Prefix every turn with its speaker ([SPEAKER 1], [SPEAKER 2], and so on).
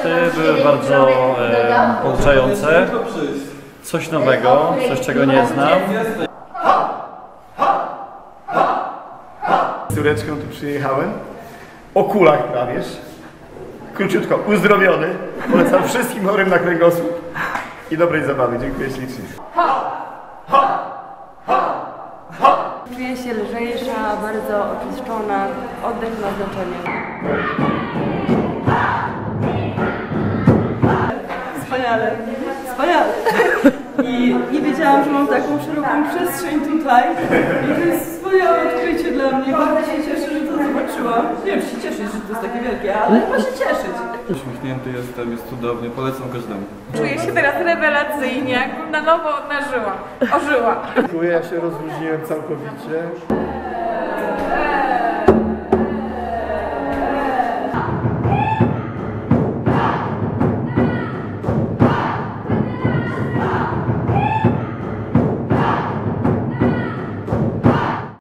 [SPEAKER 1] warsztaty były bardzo pouczające. Coś nowego, coś czego nie znam.
[SPEAKER 2] Z córeczką tu przyjechałem. O kulach prawiesz. Króciutko, uzdrowiony. Polecam wszystkim chorym na kręgosłup. I dobrej zabawy. Dziękuję ślicznie.
[SPEAKER 3] Czuję się lżejsza, bardzo oczyszczona, oddech ma znaczenie.
[SPEAKER 4] Wspaniale, wspaniale. I nie wiedziałam, że mam taką szeroką przestrzeń tutaj. I to jest wspaniałe odkrycie dla mnie. Bardzo się cieszę, że to zobaczyłam. Nie wiem, czy się cieszyć, że to jest takie wielkie, ale chyba się cieszyć.
[SPEAKER 5] Uśmiechnięty jestem, jest cudownie, polecam każdemu.
[SPEAKER 6] Czuję się teraz rewelacyjnie, jakbym na nowo ożyła.
[SPEAKER 2] Dziękuję, ja się rozluźniłem całkowicie.